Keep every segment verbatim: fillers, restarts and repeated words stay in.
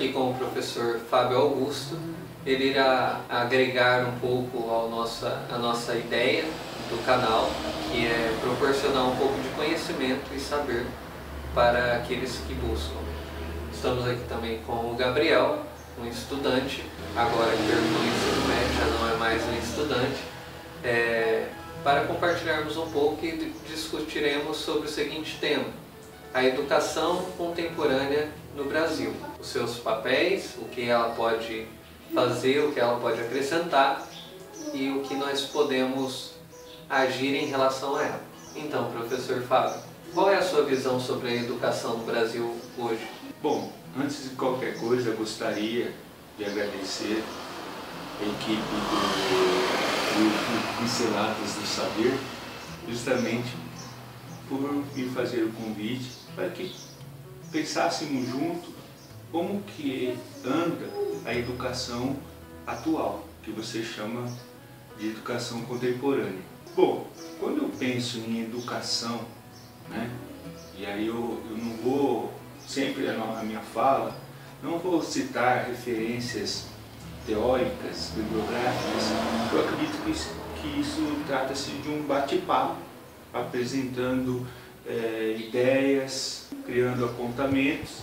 aqui com o professor Fábio Augusto. Ele irá agregar um pouco ao nossa, a nossa ideia do canal, que é proporcionar um pouco de conhecimento e saber para aqueles que buscam. Estamos aqui também com o Gabriel, um estudante, agora que terminou o ensino médio, já não é mais um estudante, é, para compartilharmos um pouco e discutiremos sobre o seguinte tema: a educação contemporânea no Brasil, os seus papéis, o que ela pode fazer, o que ela pode acrescentar e o que nós podemos agir em relação a ela. Então, professor Fábio, qual é a sua visão sobre a educação no Brasil hoje? Bom, antes de qualquer coisa, eu gostaria de agradecer a equipe do, do Pinceladas do Saber, justamente por me fazer o convite para que pensássemos juntos como que anda a educação atual, que você chama de educação contemporânea. Bom, quando eu penso em educação, né, e aí eu, eu não vou, sempre a minha fala, não vou citar referências teóricas, bibliográficas, eu acredito que isso, que isso trata-se de um bate-papo, apresentando é, ideias, criando apontamentos,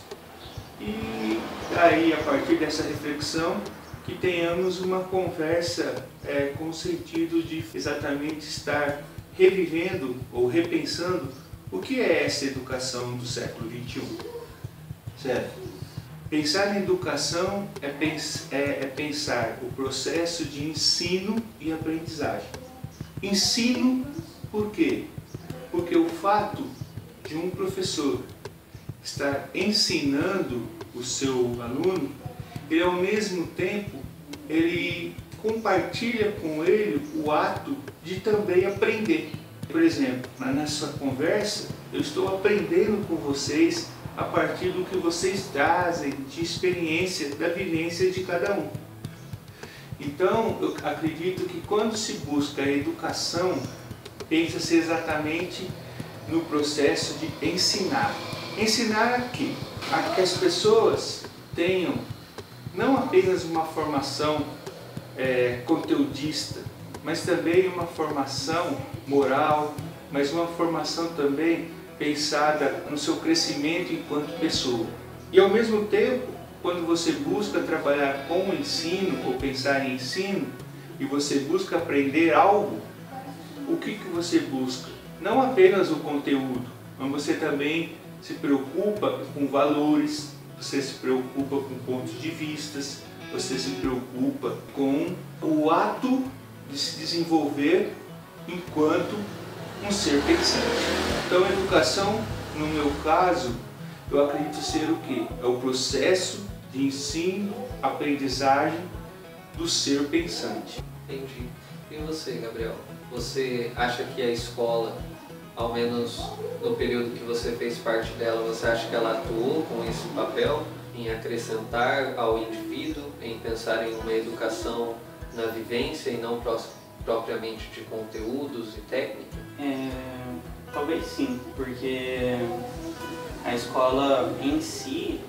e aí, a partir dessa reflexão, que tenhamos uma conversa é, com o sentido de exatamente estar revivendo ou repensando o que é essa educação do século vinte e um. Certo? Pensar em educação é, pens é, é pensar o processo de ensino e aprendizagem. Ensino por quê? Porque o fato de um professor estar ensinando o seu aluno, ele ao mesmo tempo, ele compartilha com ele o ato de também aprender. Por exemplo, na nossa conversa, eu estou aprendendo com vocês a partir do que vocês trazem de experiência, da vivência de cada um. Então, eu acredito que quando se busca a educação, pensa-se exatamente no processo de ensinar. Ensinar a quê? A que as pessoas tenham não apenas uma formação é, conteudista, mas também uma formação moral, mas uma formação também pensada no seu crescimento enquanto pessoa. E ao mesmo tempo, quando você busca trabalhar com o ensino ou pensar em ensino, e você busca aprender algo, o que, que você busca? Não apenas o conteúdo, mas você também se preocupa com valores, você se preocupa com pontos de vistas, você se preocupa com o ato de se desenvolver enquanto um ser pensante. Então, a educação, no meu caso, eu acredito ser o quê? É o processo de ensino, aprendizagem do ser pensante. Entendi. E você, Gabriel? Você acha que a escola, ao menos no período que você fez parte dela, você acha que ela atuou com esse papel em acrescentar ao indivíduo, em pensar em uma educação na vivência e não propriamente de conteúdos e técnica? É, talvez sim, porque a escola em si,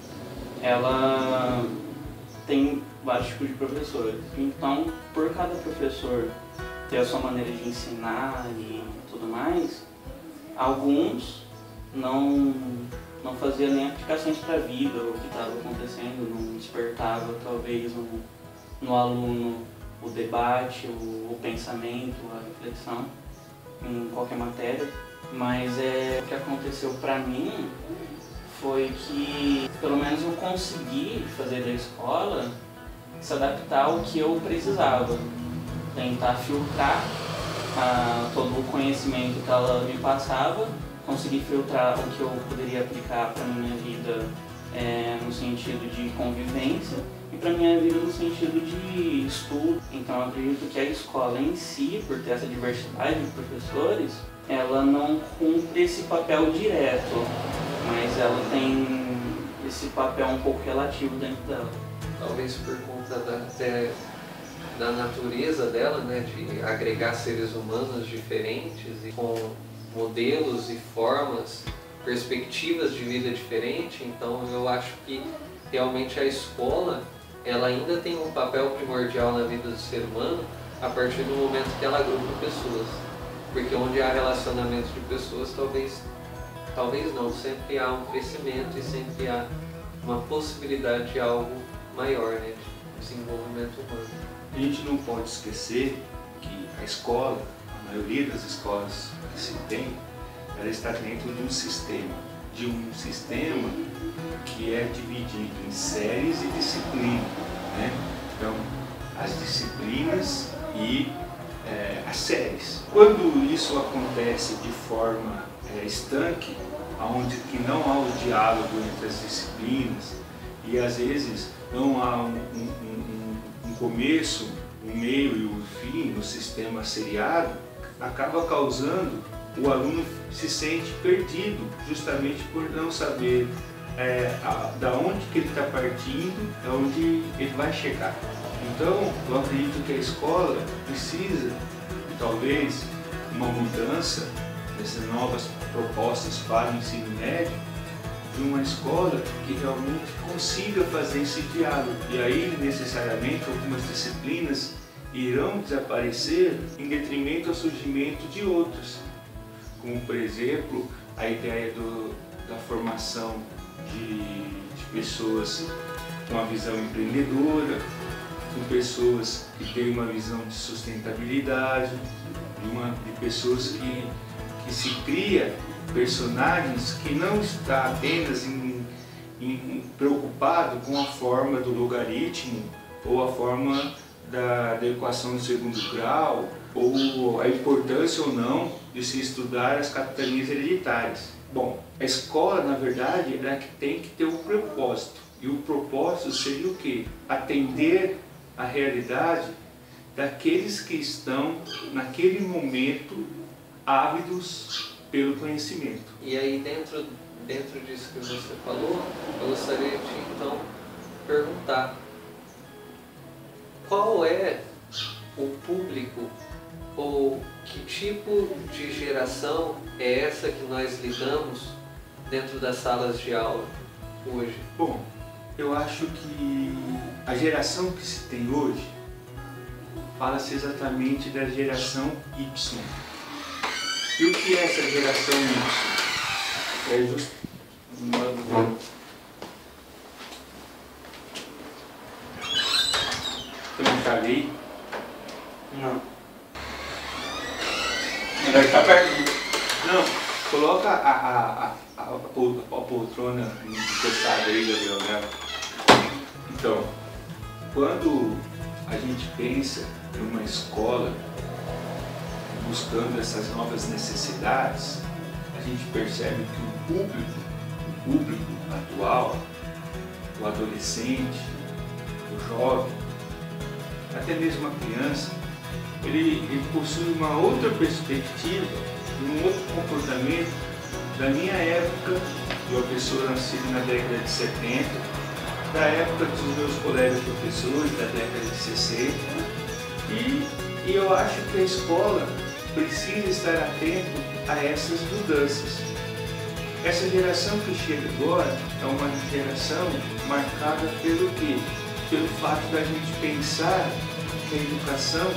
ela tem vários tipos de professores. Então, por cada professor ter a sua maneira de ensinar e tudo mais, alguns não, não faziam nem aplicações para a vida, o que estava acontecendo, não despertava talvez no, no aluno o debate, o, o pensamento, a reflexão em qualquer matéria. Mas é, o que aconteceu para mim foi que pelo menos eu consegui fazer da escola se adaptar ao que eu precisava, tentar filtrar ah, todo o conhecimento que ela me passava, conseguir filtrar o que eu poderia aplicar para a minha vida é, no sentido de convivência e para a minha vida no sentido de estudo. Então eu acredito que a escola em si, por ter essa diversidade de professores, ela não cumpre esse papel direto, mas ela tem esse papel um pouco relativo dentro dela. Talvez por conta da, até, da natureza dela, né, de agregar seres humanos diferentes e com modelos e formas, perspectivas de vida diferentes. Então eu acho que realmente a escola ela ainda tem um papel primordial na vida do ser humano a partir do momento que ela agrupa pessoas. Porque onde há relacionamento de pessoas, talvez, talvez não, sempre há um crescimento e sempre há uma possibilidade de algo maior, né, de desenvolvimento humano. A gente não pode esquecer que a escola, a maioria das escolas que se tem, ela está dentro de um sistema, de um sistema que é dividido em séries e disciplinas, né? Então, as disciplinas e é, as séries. Quando isso acontece de forma é, estanque, onde que não há o diálogo entre as disciplinas e às vezes não há um, um, um, um começo, um meio e um fim no sistema seriado, acaba causando o aluno se sente perdido, justamente por não saber é, a, da onde que ele está partindo, da onde ele vai chegar. Então, eu acredito que a escola precisa, talvez, uma mudança dessas novas propostas para o ensino médio, de uma escola que realmente consiga fazer esse diálogo. E aí, necessariamente, algumas disciplinas irão desaparecer em detrimento ao surgimento de outras, como, por exemplo, a ideia do, da formação de, de pessoas com uma visão empreendedora, com pessoas que têm uma visão de sustentabilidade, de, uma, de pessoas que, que se cria personagens que não está apenas em, em, preocupado com a forma do logaritmo ou a forma da, da equação de segundo grau, ou a importância ou não de se estudar as capitanias hereditárias. Bom, a escola, na verdade, ela que tem que ter um propósito. E o propósito seria o quê? Atender a realidade daqueles que estão, naquele momento, ávidos pelo conhecimento. E aí, dentro, dentro disso que você falou, eu gostaria de, então, perguntar qual é o público ou que tipo de geração é essa que nós lidamos dentro das salas de aula hoje? Bom, eu acho que a geração que se tem hoje fala-se exatamente da geração Y. E o que é essa geração Y? É just... Eu não falei? Não. Melhor ficar perto. Não, coloca a, a, a, a, a poltrona encostada aí, Gabriel. Então, quando a gente pensa em uma escola buscando essas novas necessidades, a gente percebe que o público, o público atual, o adolescente, o jovem, até mesmo a criança, ele, ele possui uma outra perspectiva, um outro comportamento da minha época, de uma pessoa nascida na década de setenta, da época dos meus colegas professores, da década de sessenta, e, e eu acho que a escola precisa estar atento a essas mudanças. Essa geração que chega agora é uma geração marcada pelo quê? Pelo fato da gente pensar que a educação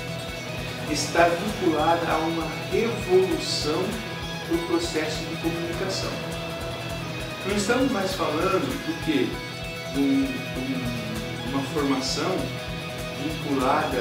está vinculada a uma revolução do processo de comunicação. Não estamos mais falando do que de um, um, uma formação vinculada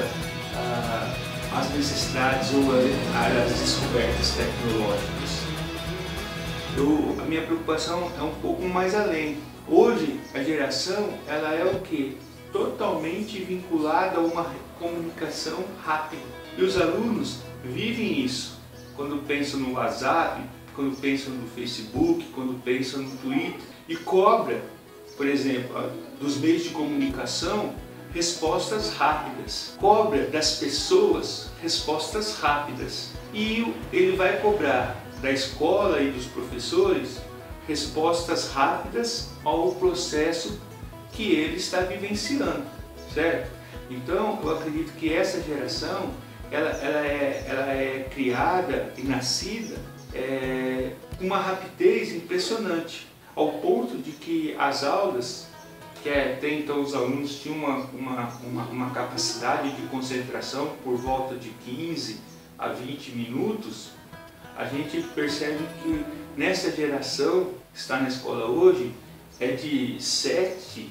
às necessidades ou às descobertas tecnológicas. Eu, a minha preocupação é um pouco mais além. Hoje a geração ela é o que? Totalmente vinculada a uma comunicação rápida. E os alunos vivem isso. Quando pensam no WhatsApp, quando pensam no Facebook, quando pensam no Twitter, e cobra, por exemplo, dos meios de comunicação, respostas rápidas. Cobra das pessoas respostas rápidas. E ele vai cobrar da escola e dos professores respostas rápidas ao processo que ele está vivenciando, certo? Então, eu acredito que essa geração, ela, ela, é, ela é criada e nascida é, com uma rapidez impressionante, ao ponto de que as aulas que até então os alunos tinham uma, uma, uma, uma capacidade de concentração por volta de quinze a vinte minutos, a gente percebe que nessa geração que está na escola hoje é de sete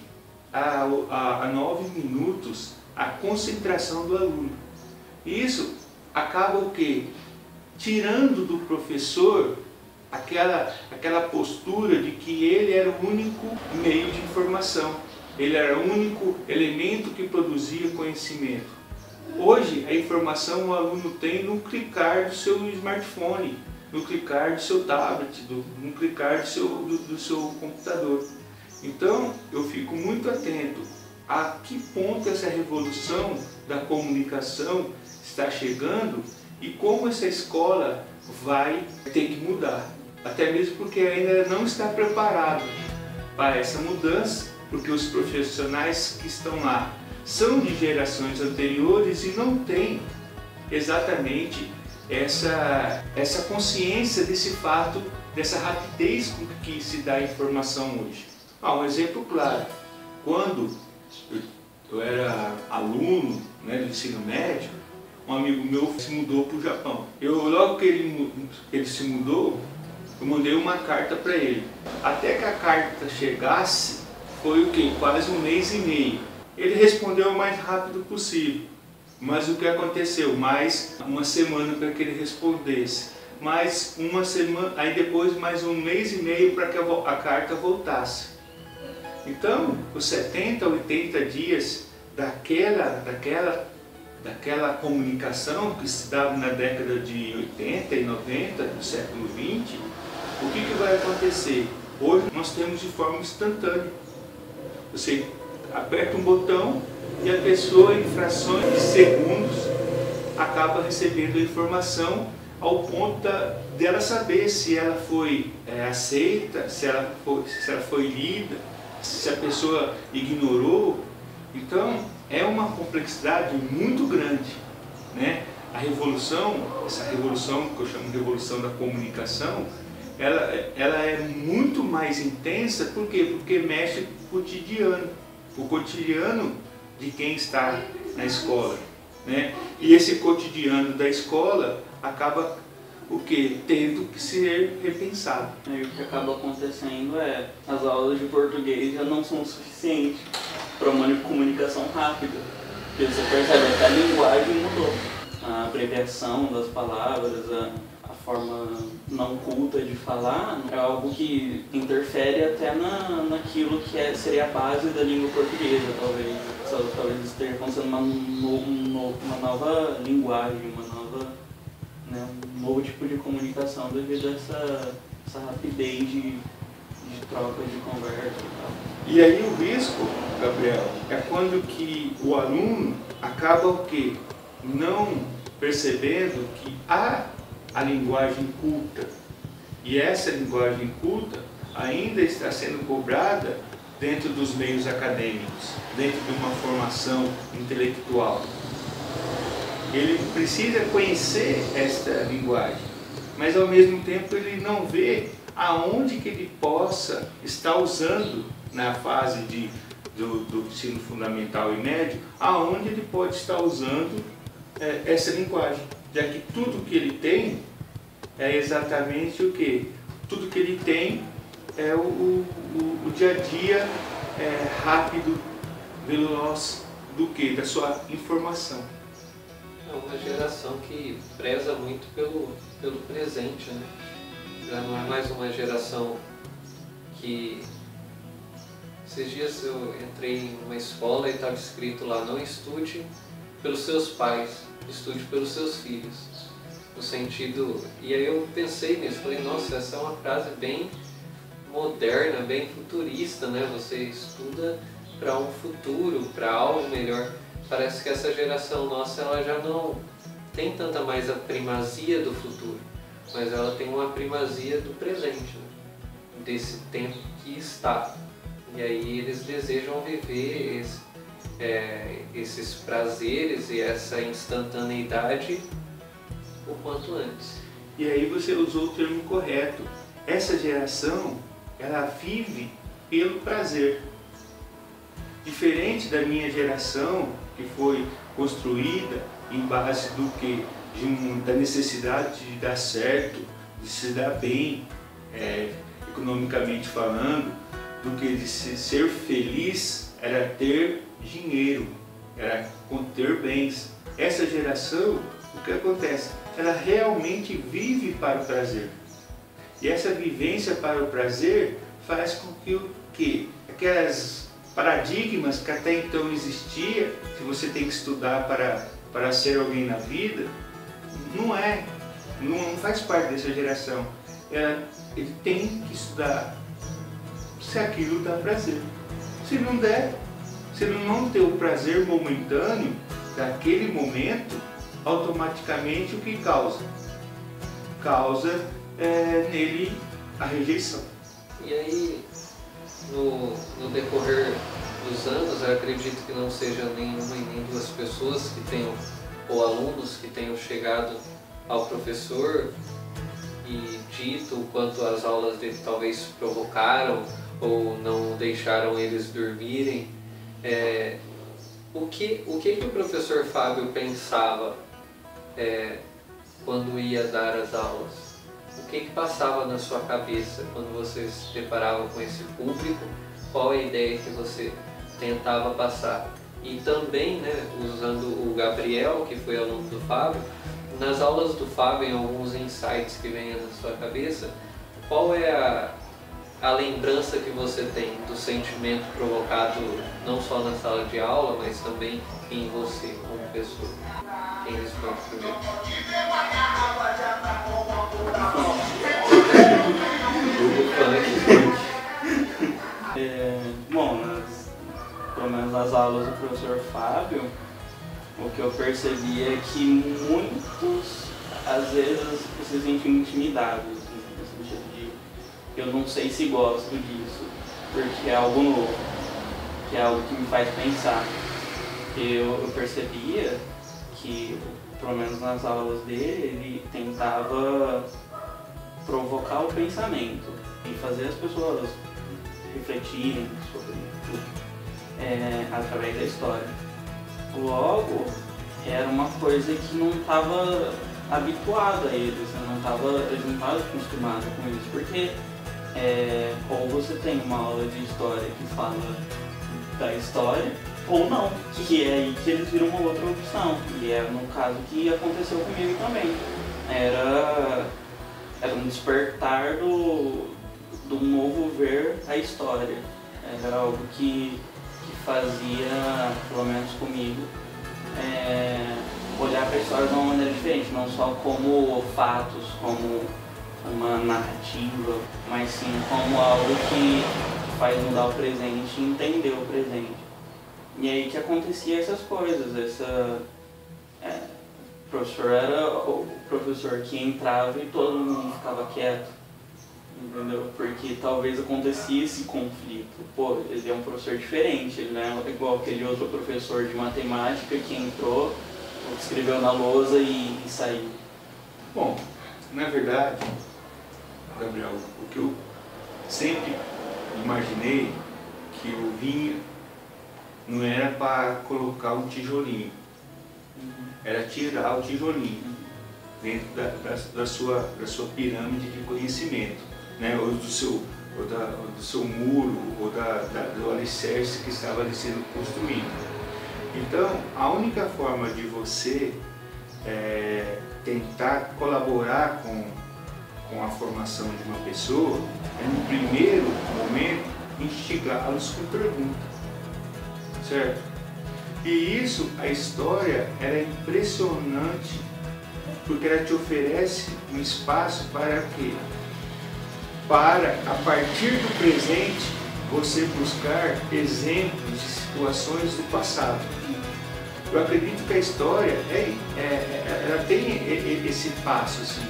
a nove minutos a concentração do aluno. E isso acaba o quê? Tirando do professor aquela, aquela postura de que ele era o único meio de informação, ele era o único elemento que produzia conhecimento. Hoje a informação o aluno tem no clicar do seu smartphone, no clicar do seu tablet, do, no clicar do seu, do, do seu computador. Então eu fico muito atento a que ponto essa revolução da comunicação está chegando e como essa escola vai ter que mudar. Até mesmo porque ainda não está preparado para essa mudança, porque os profissionais que estão lá são de gerações anteriores e não têm exatamente essa, essa consciência desse fato, dessa rapidez com que se dá a informação hoje. Ah, um exemplo claro, quando eu, eu era aluno, né, do ensino médio, um amigo meu se mudou para o Japão. Eu, logo que ele, ele se mudou, eu mandei uma carta para ele. Até que a carta chegasse, foi o quê? Quase um mês e meio. Ele respondeu o mais rápido possível. Mas o que aconteceu? Mais uma semana para que ele respondesse. Mais uma semana, aí depois mais um mês e meio para que a, a carta voltasse. Então, os setenta, oitenta dias daquela, daquela, daquela comunicação que se dava na década de oitenta e noventa do século vinte, o que, que vai acontecer? Hoje nós temos de forma instantânea. Você aperta um botão e a pessoa, em frações de segundos, acaba recebendo a informação ao ponto da, dela saber se ela foi é, aceita, se ela foi, se ela foi lida, se a pessoa ignorou. Então é uma complexidade muito grande, né? A revolução, essa revolução que eu chamo de revolução da comunicação, ela, ela é muito mais intensa. Por quê? Porque mexe com o cotidiano, o cotidiano de quem está na escola, né? E esse cotidiano da escola acaba o que? Tendo que ser repensado. E o que acaba acontecendo é as aulas de português já não são suficientes para uma comunicação rápida. Porque você percebe que a linguagem mudou. A abreviação das palavras, a, a forma não culta de falar é algo que interfere até na, naquilo que é, seria a base da língua portuguesa, talvez. Só, talvez esteja acontecendo uma, no, uma nova linguagem, uma nova, né, um novo tipo de comunicação devido a essa, essa rapidez de, de troca de conversa e tal. E aí o risco, Gabriel, é quando que o aluno acaba o quê? Não percebendo que há a linguagem culta. E essa linguagem culta ainda está sendo cobrada dentro dos meios acadêmicos, dentro de uma formação intelectual. Ele precisa conhecer esta linguagem, mas ao mesmo tempo ele não vê aonde que ele possa estar usando na fase de, do, do ensino fundamental e médio, aonde ele pode estar usando é, essa linguagem, já que tudo que ele tem é exatamente o que? Tudo que ele tem é o, o, o dia a dia é, rápido, veloz do que? Da sua informação. É uma geração que preza muito pelo, pelo presente, né? Já não é mais uma geração que... Esses dias eu entrei em uma escola e estava escrito lá: não estude pelos seus pais, estude pelos seus filhos. No sentido... E aí eu pensei nisso, falei, nossa, essa é uma frase bem moderna, bem futurista, né? Você estuda para um futuro, para algo melhor. Parece que essa geração nossa, ela já não tem tanta mais a primazia do futuro, mas ela tem uma primazia do presente, né? Desse tempo que está. E aí eles desejam viver esse, é, esses prazeres e essa instantaneidade o quanto antes. E aí você usou o termo correto. Essa geração, ela vive pelo prazer. Diferente da minha geração, que foi construída em base do que? De um, da necessidade de dar certo, de se dar bem, é, economicamente falando, do que de se, ser feliz era ter dinheiro, era ter bens. Essa geração, o que acontece? Ela realmente vive para o prazer. E essa vivência para o prazer faz com que o que? Aquelas paradigmas que até então existia, que você tem que estudar para, para ser alguém na vida, não é, não faz parte dessa geração. Ela, ele tem que estudar se aquilo dá prazer. Se não der, se ele não ter o prazer momentâneo daquele momento, automaticamente o que causa? Causa é, nele a rejeição. E aí, no, no decorrer dos anos, eu acredito que não seja nenhuma e nem duas pessoas que tenham, ou alunos que tenham chegado ao professor e dito o quanto as aulas dele talvez provocaram ou não deixaram eles dormirem. É, o, que, o que, que o professor Fábio pensava é, quando ia dar as aulas? O que, que passava na sua cabeça quando você se deparava com esse público? Qual é a ideia que você tentava passar? E também, né, usando o Gabriel, que foi aluno do Fábio, nas aulas do Fábio, em alguns insights que venham na sua cabeça, qual é a, a lembrança que você tem do sentimento provocado não só na sala de aula, mas também em você como pessoa? Quem responde primeiro? É, bom, nas, pelo menos nas aulas do professor Fábio, o que eu percebi é que muitos, às vezes, se sentem intimidados, no sentido de eu não sei se gosto disso, porque é algo novo, que é algo que me faz pensar. Eu, eu percebia que, pelo menos nas aulas dele, ele tentava provocar o pensamento e fazer as pessoas refletirem sobre tudo, é, através da história. Logo, era uma coisa que não estava habituado a eles, não tava, eles não estavam acostumados com isso, porque é, ou você tem uma aula de história que fala da história, ou não, que é aí que eles viram uma outra opção, e é no caso que aconteceu comigo também. Era, era um despertar do, do novo ver a história, era algo que que fazia, pelo menos comigo, é, olhar para a história de uma maneira diferente, não só como fatos, como uma narrativa, mas sim como algo que faz mudar o presente e entender o presente. E aí que acontecia essas coisas, essa, é, o professor era o professor que entrava e todo mundo ficava quieto. Entendeu? Porque talvez acontecia esse conflito. Pô, ele é um professor diferente, ele não é igual aquele outro professor de matemática que entrou, escreveu na lousa e, e saiu. Bom, na verdade, Gabriel, o que eu sempre imaginei que o vinho não era para colocar um tijolinho, Uhum. era tirar o tijolinho dentro da, da, da, sua, da sua pirâmide de conhecimento. Né, ou, do seu, ou, da, ou do seu muro, ou da, da, do alicerce que estava ali sendo construído. Então, a única forma de você é, tentar colaborar com, com a formação de uma pessoa é, no primeiro momento, instigá-los com pergunta, certo? E isso, a história, ela é impressionante, porque ela te oferece um espaço para quê? Para, a partir do presente, você buscar exemplos de situações do passado. Eu acredito que a história é, é, ela tem esse passo assim.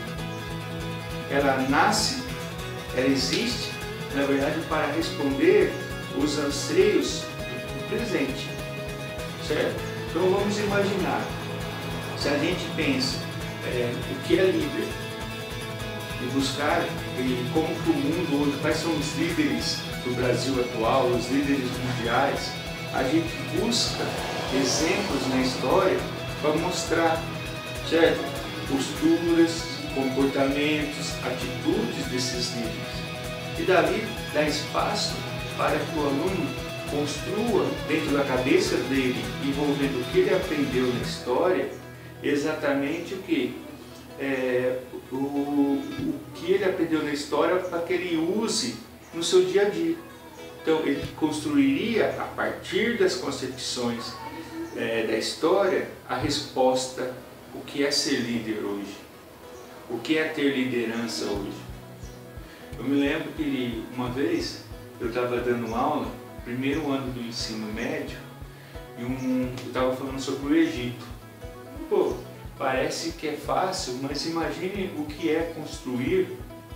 Ela nasce, ela existe, na verdade, para responder os anseios do presente, certo? Então vamos imaginar, se a gente pensa é, o que é líder, e buscar e como que o mundo hoje, quais são os líderes do Brasil atual, os líderes mundiais, a gente busca exemplos na história para mostrar, certo? Posturas, comportamentos, atitudes desses líderes. E dali dá espaço para que o aluno construa dentro da cabeça dele, envolvendo o que ele aprendeu na história, exatamente o que? É, o, o que ele aprendeu na história para que ele use no seu dia a dia. Então ele construiria, a partir das concepções é, da história, a resposta: o que é ser líder hoje? O que é ter liderança hoje? Eu me lembro que uma vez eu estava dando aula, primeiro ano do ensino médio, e um, eu estava falando sobre o Egito. Pô, parece que é fácil, mas imagine o que é construir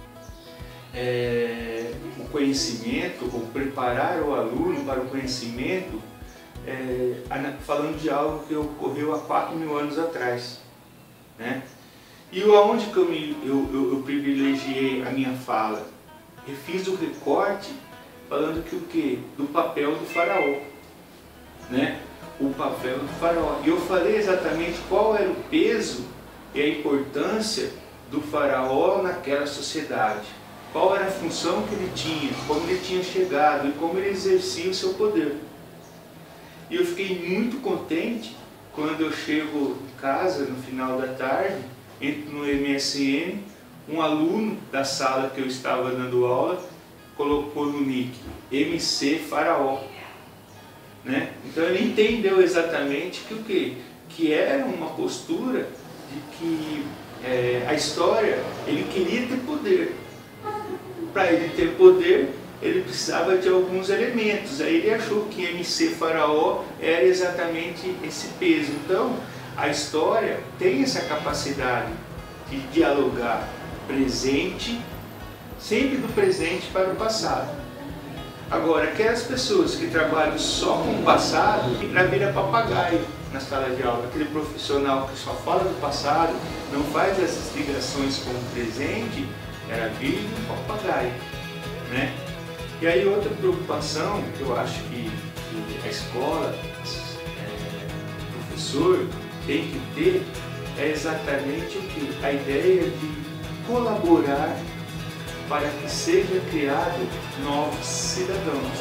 é, o conhecimento, ou preparar o aluno para o conhecimento, é, falando de algo que ocorreu há quatro mil anos atrás, né? E aonde que eu, me, eu, eu, eu privilegiei a minha fala? Eu fiz o recorte falando que o quê? Do papel do faraó, né? O papel do faraó. E eu falei exatamente qual era o peso e a importância do faraó naquela sociedade. Qual era a função que ele tinha, como ele tinha chegado e como ele exercia o seu poder. E eu fiquei muito contente quando eu chego em casa no final da tarde, entro no M S N, um aluno da sala que eu estava dando aula colocou no nick M C Faraó, né? Então ele entendeu exatamente que o quê? Que era uma postura de que é, a história, ele queria ter poder. Para ele ter poder, ele precisava de alguns elementos. Aí ele achou que M C Faraó era exatamente esse peso. Então a história tem essa capacidade de dialogar presente, sempre do presente para o passado. Agora, aquelas pessoas que trabalham só com o passado, na vira papagaio na sala de aula, aquele profissional que só fala do passado, não faz essas ligações com o presente, era vira um papagaio, né? E aí outra preocupação que eu acho que a escola, é, o professor tem que ter é exatamente o que? A ideia de colaborar para que seja criado novos cidadãos.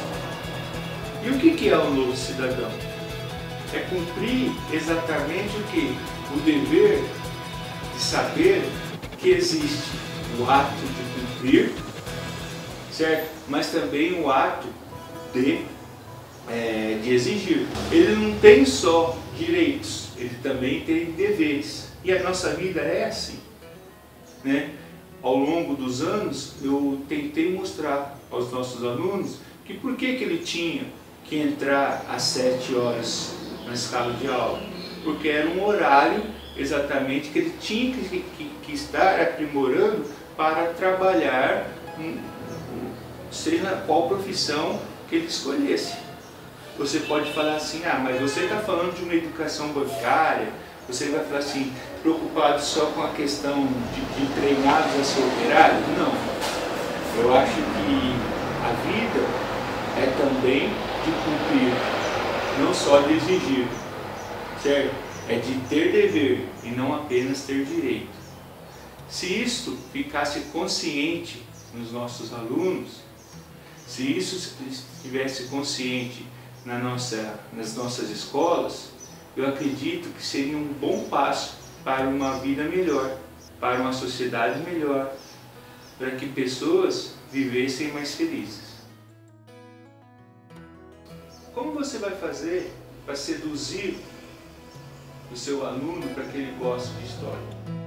E o que é um novo cidadão? É cumprir exatamente o que? O dever de saber que existe o ato de cumprir, certo? Mas também o ato de, é, de exigir. Ele não tem só direitos, ele também tem deveres. E a nossa vida é assim, né? Ao longo dos anos, eu tentei mostrar aos nossos alunos que por que, que ele tinha que entrar às sete horas na sala de aula? Porque era um horário exatamente que ele tinha que, que, que estar aprimorando para trabalhar, seja qual profissão que ele escolhesse. Você pode falar assim, ah, mas você está falando de uma educação bancária, você vai falar assim, preocupado só com a questão de, de treinados a ser operários? Não. Eu acho que a vida é também de cumprir, não só de exigir, certo? É de ter dever e não apenas ter direito. Se isto ficasse consciente nos nossos alunos, se isso estivesse consciente na nossa, nas nossas escolas, eu acredito que seria um bom passo para uma vida melhor, para uma sociedade melhor, para que pessoas vivessem mais felizes. Como você vai fazer para seduzir o seu aluno para que ele goste de história?